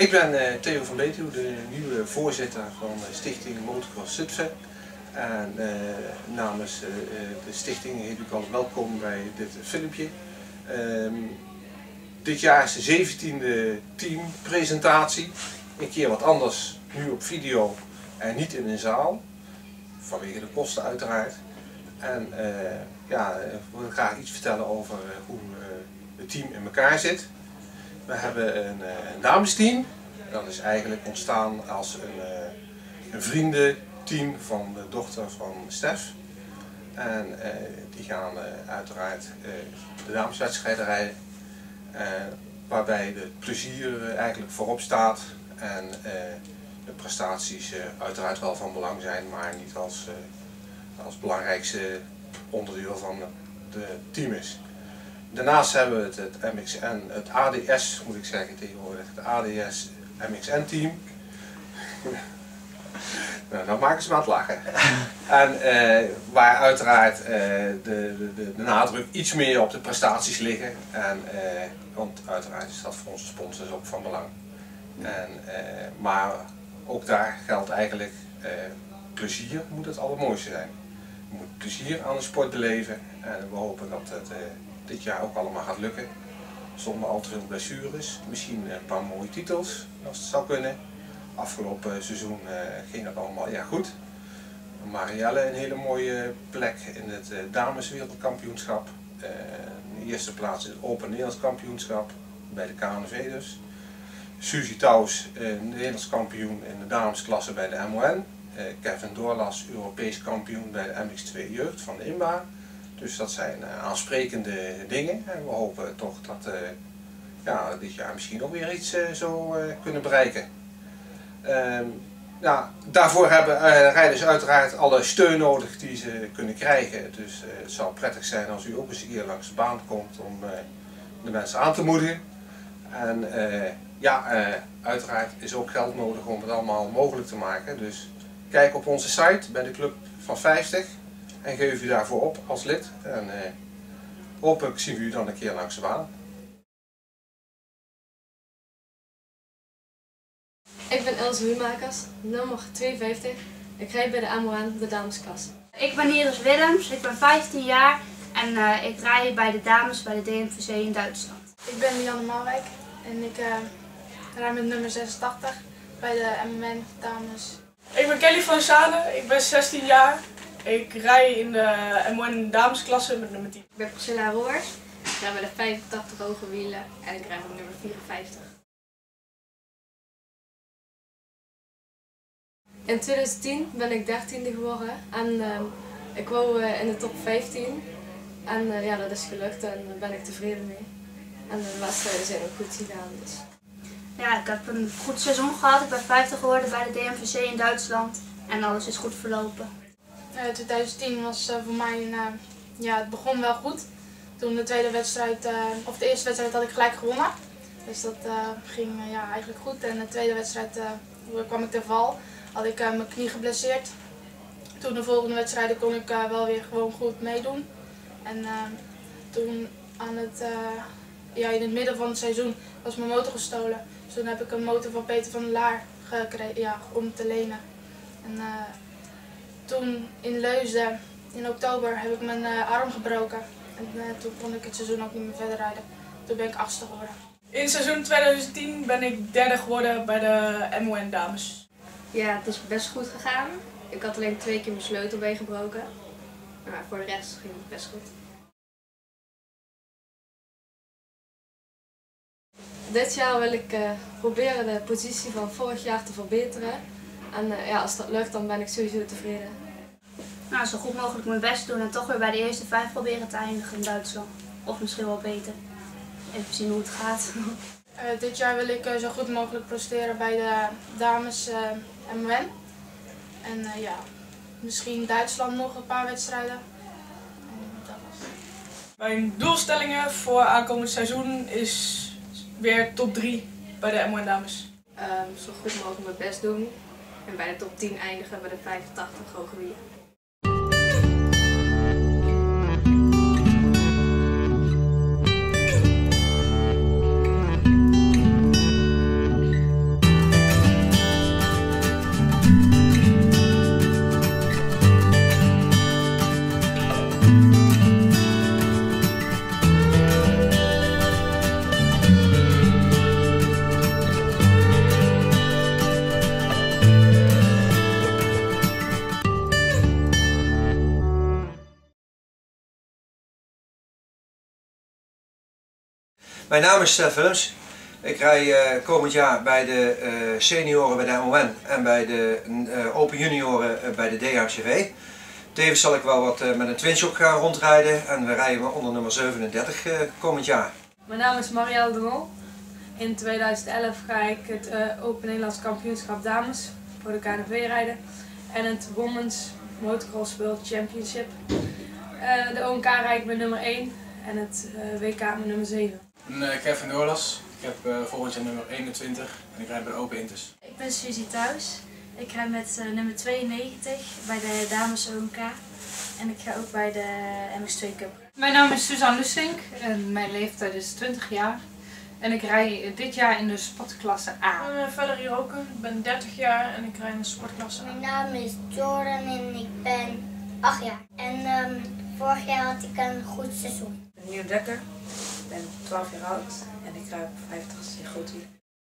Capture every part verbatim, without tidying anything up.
Ik ben uh, Theo van Betuwe, de nieuwe voorzitter van de stichting Motocross Zutphen. En uh, namens uh, de stichting heet ik al welkom bij dit filmpje. Uh, dit jaar is de zeventiende teampresentatie. Een keer wat anders, nu op video en niet in een zaal. Vanwege de kosten uiteraard. En uh, ja, ik wil graag iets vertellen over uh, hoe uh, het team in elkaar zit. We hebben een, een damesteam. Dat is eigenlijk ontstaan als een, een vriendenteam van de dochter van Stef. En uh, die gaan uh, uiteraard uh, de dameswedstrijden rijden. Uh, waarbij het plezier uh, eigenlijk voorop staat. En uh, de prestaties uh, uiteraard wel van belang zijn, maar niet als, uh, als belangrijkste onderdeel van het team is. Daarnaast hebben we het, het M X N, het A D S moet ik zeggen tegenwoordig, het A D S M X N team. Nou, dan maken ze me aan het lachen. En uh, waar uiteraard uh, de, de, de, de nadruk iets meer op de prestaties liggen. En, uh, want uiteraard is dat voor onze sponsors ook van belang. En, uh, maar ook daar geldt eigenlijk, uh, plezier moet het allermooiste zijn. Je moet plezier aan de sport beleven en we hopen dat het uh, dit jaar ook allemaal gaat lukken. Zonder al te veel blessures, misschien een paar mooie titels als het zou kunnen. Afgelopen seizoen uh, ging het allemaal ja, goed. Marielle een hele mooie plek in het uh, dameswereldkampioenschap. Uh, in de eerste plaats in het Open Nederlands kampioenschap bij de K N V dus. Suzy Touws, uh, Nederlands kampioen in de damesklasse bij de M O N. Uh, Kevin Doorlas, Europees kampioen bij de M X twee jeugd van de I M B A. Dus dat zijn uh, aansprekende dingen en we hopen toch dat uh, ja, dit jaar misschien ook weer iets uh, zo uh, kunnen bereiken. Uh, ja, daarvoor hebben uh, rijders uiteraard alle steun nodig die ze kunnen krijgen. Dus uh, het zou prettig zijn als u ook eens een keer langs de baan komt om uh, de mensen aan te moedigen. En uh, ja, uh, uiteraard is ook geld nodig om het allemaal mogelijk te maken. Dus kijk op onze site bij de Club van vijftig en geef u daarvoor op als lid. En uh, hopelijk zien we u dan een keer langs de baan. Ik ben Else Huurmakers, nummer tweeënvijftig. Ik rijd bij de M O N, de damesklasse. Ik ben Iris Willems, ik ben vijftien jaar en uh, ik rij bij de dames bij de D M V C in Duitsland. Ik ben Lianne Malwijk en ik uh, rij met nummer zesentachtig bij de M O N dames. Ik ben Kelly van Zanen, ik ben zestien jaar. Ik rij in de M O N damesklasse met nummer tien. Ik ben Priscilla Roers, ik rij bij de vijfentachtig hoge wielen en ik rij met nummer vierenvijftig. In tweeduizend tien ben ik dertiende geworden en uh, ik wou uh, in de top vijftien. En uh, ja, dat is gelukt en daar ben ik tevreden mee. En de wedstrijden zijn ook goed gegaan. Dus. Ja, ik heb een goed seizoen gehad. Ik ben vijfde geworden bij de D M V C in Duitsland en alles is goed verlopen. Uh, tweeduizend tien was uh, voor mij, een, uh, ja, het begon wel goed. Toen de tweede wedstrijd, uh, of de eerste wedstrijd had ik gelijk gewonnen. Dus dat uh, ging uh, ja, eigenlijk goed. En de tweede wedstrijd uh, kwam ik ter val. Had ik uh, mijn knie geblesseerd. Toen de volgende wedstrijden kon ik uh, wel weer gewoon goed meedoen. En uh, toen aan het, uh, ja, in het midden van het seizoen was mijn motor gestolen. Dus toen heb ik een motor van Peter van der Laar gekregen, ja, om te lenen. En uh, toen in Leusden in oktober heb ik mijn uh, arm gebroken. En uh, toen kon ik het seizoen ook niet meer verder rijden. Toen ben ik achtste geworden. In seizoen tweeduizend tien ben ik derde geworden bij de M O N dames. Ja, het is best goed gegaan. Ik had alleen twee keer mijn sleutelbeen gebroken. Maar voor de rest ging het best goed. Dit jaar wil ik uh, proberen de positie van vorig jaar te verbeteren. En uh, ja, als dat lukt, dan ben ik sowieso tevreden. Nou, zo goed mogelijk mijn best doen en toch weer bij de eerste vijf proberen te eindigen in Duitsland. Of misschien wel beter. Even zien hoe het gaat. Uh, dit jaar wil ik uh, zo goed mogelijk presteren bij de dames uh, M O N. En uh, ja, misschien Duitsland nog een paar wedstrijden. En dat was het. Mijn doelstellingen voor aankomend seizoen is weer top drie bij de M O N dames. Um, zo goed mogelijk mijn best doen. En bij de top tien eindigen bij de vijfentachtig hoge wielen. Mijn naam is Stef Willems. Ik rij uh, komend jaar bij de uh, senioren bij de M O N en bij de uh, Open Junioren uh, bij de D H M C V. Tevens zal ik wel wat uh, met een Twinshock gaan rondrijden en we rijden onder nummer zevenendertig uh, komend jaar. Mijn naam is Marielle de Mol. In tweeduizend elf ga ik het uh, Open Nederlands Kampioenschap Dames voor de K N V rijden en het Women's Motocross World Championship. Uh, de O N K rijd ik met nummer één en het uh, W K met nummer zeven. Ik ben uh, Kevin Doorlas. Ik heb uh, volgend jaar nummer eenentwintig en ik rijd bij de Open Inters. Ik ben Suzy Thuis. Ik rijd met uh, nummer tweeënnegentig bij de Dames O N K en ik ga ook bij de M X twee Cup. Mijn naam is Suzanne Lussink en mijn leeftijd is twintig jaar. En ik rij dit jaar in de sportklasse A. Ik ben uh, Valerie Roken, ik ben dertig jaar en ik rij in de sportklasse A. Mijn naam is Jordan en ik ben acht jaar. En um, vorig jaar had ik een goed seizoen. Ik ben Nieuw Dekker, ik ben twaalf jaar oud en ik rij op vijftig in Grootwiel.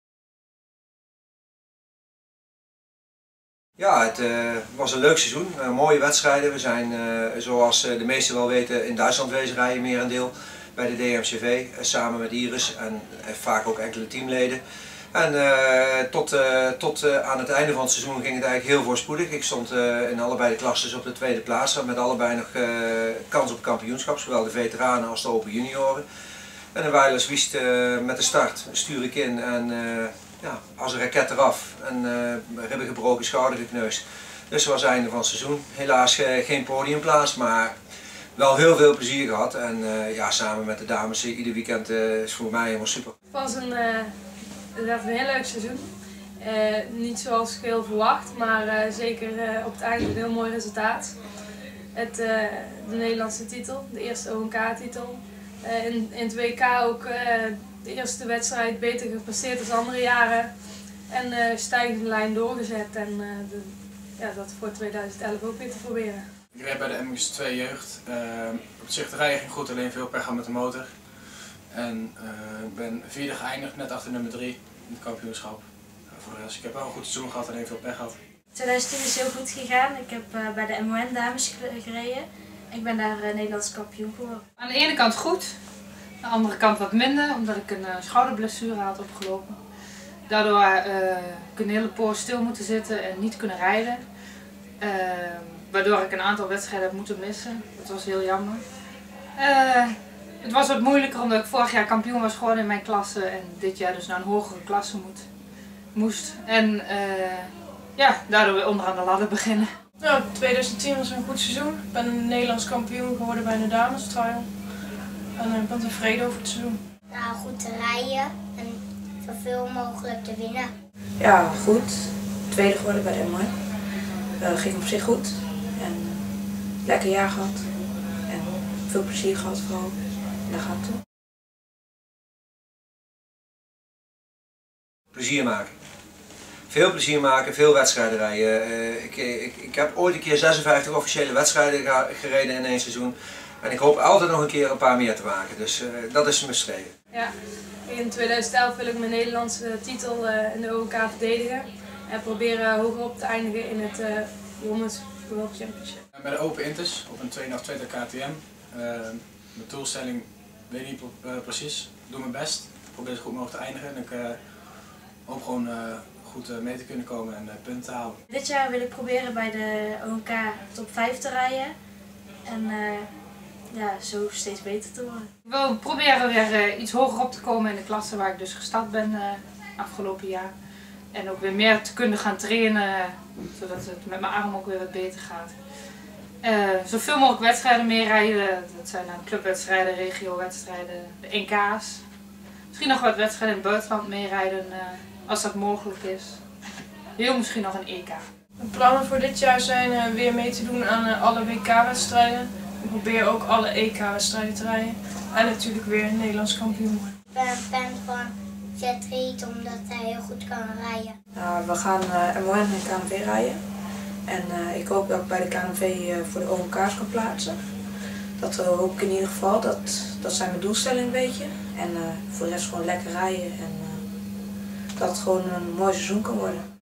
Ja, het uh, was een leuk seizoen. Uh, mooie wedstrijden. We zijn, uh, zoals uh, de meesten wel weten, in Duitsland wezen rijden merendeel. Bij de D H M C V, uh, samen met Iris en uh, vaak ook enkele teamleden. En uh, tot, uh, tot uh, aan het einde van het seizoen ging het eigenlijk heel voorspoedig. Ik stond uh, in allebei de klasses op de tweede plaats, met allebei nog uh, kans op kampioenschap, zowel de veteranen als de Open Junioren. En een wijle wist uh, met de start, stuur ik in en uh, ja, als een raket eraf. En uh, ribben gebroken, schouder gekneusd. Dus dat was het einde van het seizoen. Helaas uh, geen podiumplaats, maar wel heel veel plezier gehad. En uh, ja, samen met de dames ieder weekend uh, is voor mij helemaal super. Het was een, uh, het werd een heel leuk seizoen. Uh, niet zoals heel verwacht, maar uh, zeker uh, op het einde een heel mooi resultaat. Het, uh, de Nederlandse titel, de eerste O N K-titel. Uh, in, in het W K ook uh, de eerste wedstrijd beter gepresteerd dan andere jaren. En uh, stijgende lijn doorgezet en uh, de, ja, dat voor tweeduizend elf ook weer te proberen. Ik rijd bij de M X twee jeugd. Uh, op zich de rijden ging goed, alleen veel pech met de motor. En ik uh, ben vierde geëindigd, net achter nummer drie in het kampioenschap. Uh, voor de rest, ik heb wel een goed seizoen gehad en alleen veel pech gehad. tweeduizend tien is heel goed gegaan. Ik heb uh, bij de M O N dames gereden. Ik ben daar uh, Nederlands kampioen geworden. Aan de ene kant goed, aan de andere kant wat minder, omdat ik een uh, schouderblessure had opgelopen. Daardoor uh, ik een hele poos stil moeten zitten en niet kunnen rijden. Uh, waardoor ik een aantal wedstrijden heb moeten missen. Dat was heel jammer. Uh, het was wat moeilijker omdat ik vorig jaar kampioen was geworden in mijn klasse en dit jaar dus naar een hogere klasse moet, moest. En uh, ja, daardoor weer onderaan de ladder beginnen. Nou, tweeduizend tien was een goed seizoen. Ik ben Nederlands kampioen geworden bij de dames trial. En ik ben tevreden over het seizoen. Nou, goed te rijden en zoveel mogelijk te winnen. Ja, goed. Tweede geworden bij de M O N. Uh, ging op zich goed. En uh, lekker jaar gehad. En veel plezier gehad vooral. En daar gaat het toe. Plezier maken. Veel plezier maken, veel wedstrijden rijden. Uh, ik, ik, ik heb ooit een keer zesenvijftig officiële wedstrijden gereden in één seizoen. En ik hoop altijd nog een keer een paar meer te maken. Dus uh, dat is mijn streven. Ja, in tweeduizend elf wil ik mijn Nederlandse titel uh, in de O N K verdedigen. En proberen hoger op te eindigen in het uh, Women's World Championship. Bij de Open Inters op een tweehonderdtwintig K T M. Uh, mijn doelstelling weet ik niet uh, precies. Ik doe mijn best. Ik probeer zo goed mogelijk te eindigen. En ik uh, hoop gewoon uh, goed uh, mee te kunnen komen en uh, punten te halen. Dit jaar wil ik proberen bij de O N K top vijf te rijden. En uh, ja, zo steeds beter te worden. Ik wil proberen weer uh, iets hoger op te komen in de klasse waar ik dus gestart ben uh, afgelopen jaar. En ook weer meer te kunnen gaan trainen, zodat het met mijn arm ook weer wat beter gaat. Uh, zoveel mogelijk wedstrijden mee rijden, dat zijn dan clubwedstrijden, regiowedstrijden, de N K's. Misschien nog wat wedstrijden in het buitenland meerijden uh, als dat mogelijk is. Heel misschien nog een E K. De plannen voor dit jaar zijn uh, weer mee te doen aan uh, alle W K-wedstrijden. Ik probeer ook alle E K-wedstrijden te rijden. En natuurlijk weer Nederlands kampioen worden. Ik ben een fan van Jet Reed omdat hij heel goed kan rijden. Nou, we gaan uh, M O N en K N V rijden. En uh, ik hoop dat ik bij de K N V uh, voor de O N K's kan plaatsen. Dat uh, hoop ik in ieder geval. Dat, dat zijn mijn doelstellingen een beetje. En uh, voor de rest gewoon lekker rijden. En uh, dat het gewoon een mooi seizoen kan worden.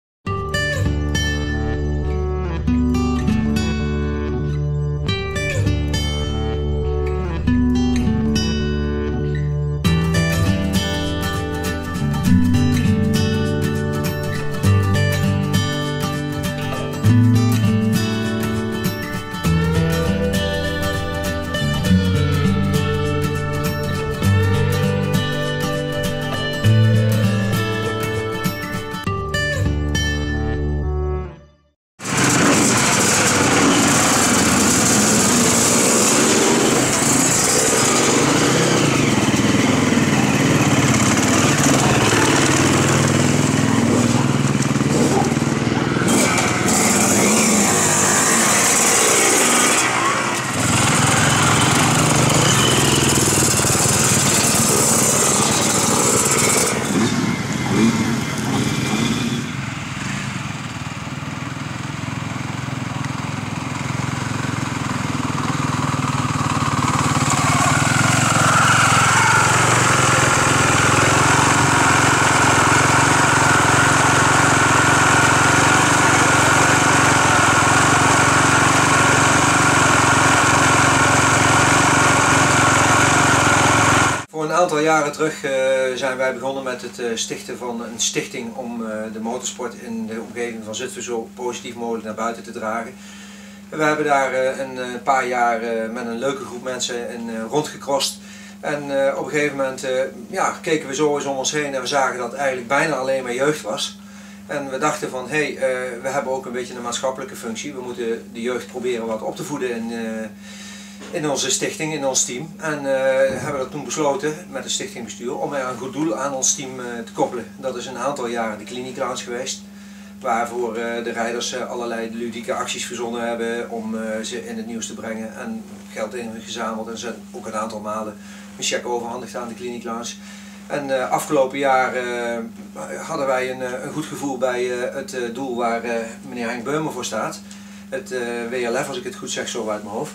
Voor een aantal jaren terug uh, zijn wij begonnen met het uh, stichten van een stichting om uh, de motorsport in de omgeving van Zutphen zo positief mogelijk naar buiten te dragen. We hebben daar uh, een, een paar jaar uh, met een leuke groep mensen in, uh, rondgecrossed. En uh, op een gegeven moment uh, ja, keken we zo eens om ons heen en we zagen dat het eigenlijk bijna alleen maar jeugd was. En we dachten van, hé, hey, uh, we hebben ook een beetje een maatschappelijke functie. We moeten de jeugd proberen wat op te voeden in, uh, in onze stichting, in ons team. En uh, hebben dat toen besloten met het stichtingbestuur om er een goed doel aan ons team uh, te koppelen. Dat is een aantal jaren de Clinic Lounge geweest. Waarvoor uh, de rijders uh, allerlei ludieke acties verzonnen hebben om uh, ze in het nieuws te brengen. En geld ingezameld en zijn ook een aantal malen een cheque overhandigd aan de Clinic Lounge. En uh, afgelopen jaar uh, hadden wij een, een goed gevoel bij uh, het uh, doel waar uh, meneer Henk Beumer voor staat. Het uh, W L F, als ik het goed zeg, zo uit mijn hoofd.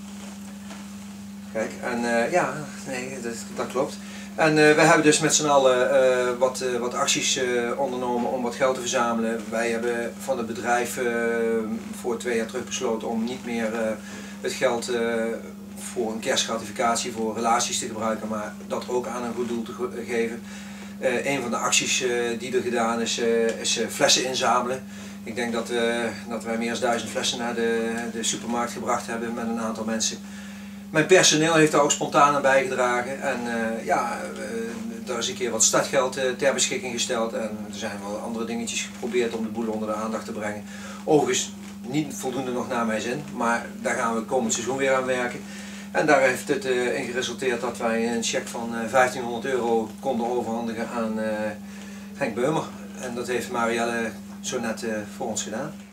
Kijk, en uh, ja, nee, dat, dat klopt. En uh, we hebben dus met z'n allen uh, wat, uh, wat acties uh, ondernomen om wat geld te verzamelen. Wij hebben van het bedrijf uh, voor twee jaar terug besloten om niet meer uh, het geld uh, voor een kerstgratificatie voor relaties te gebruiken, maar dat ook aan een goed doel te ge geven. Uh, een van de acties uh, die er gedaan is, uh, is uh, flessen inzamelen. Ik denk dat, uh, dat wij meer dan duizend flessen naar de, de supermarkt gebracht hebben met een aantal mensen. Mijn personeel heeft daar ook spontaan aan bijgedragen en uh, ja, uh, daar is een keer wat startgeld uh, ter beschikking gesteld en er zijn wel andere dingetjes geprobeerd om de boel onder de aandacht te brengen. Overigens niet voldoende nog naar mijn zin, maar daar gaan we komend seizoen weer aan werken. En daar heeft het uh, in geresulteerd dat wij een cheque van uh, vijftienhonderd euro konden overhandigen aan uh, Henk Beumer. En dat heeft Marielle zo net uh, voor ons gedaan.